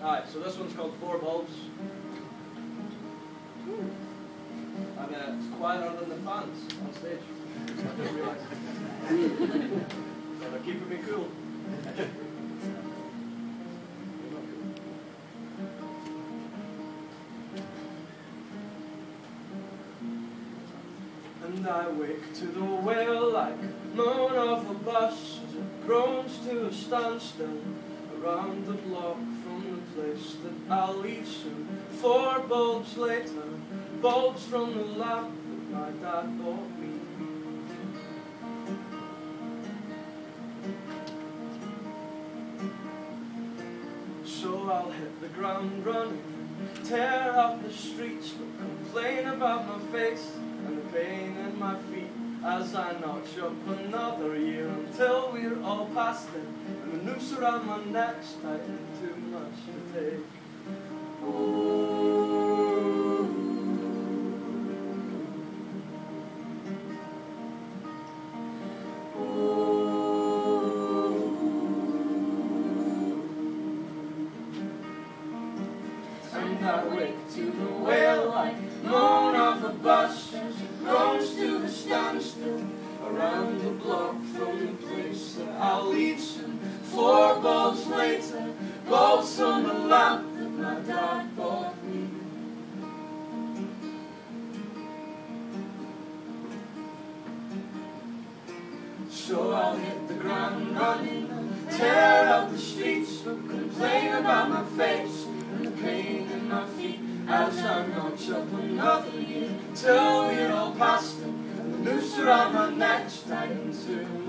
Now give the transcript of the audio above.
Alright, so this one's called Four Bulbs. And it's quieter than the fans on stage. I didn't realise. So they're keeping me cool. And I wake to the wail like moan of a bus as it groans to a standstill around the block from the place that I'll leave soon. 4 bulbs later, bulbs from the lamp that my dad bought me. So I'll hit the ground running, tear up the streets, but complain about my face and the pain in my feet as I notch up another year until we're all past it and the noose around my neck's tightened too much to take. And I wake to the wail like moan of a bus as it groans to a standstill around the block from the place that I'll leave soon. 4 bulbs later, bulbs from the lamp that my dad bought me. So I'll hit the ground running, tear up the streets, but complain about my face and the pain in my feet as I notch up another year till we're all past it and the noose around my neck's tightened too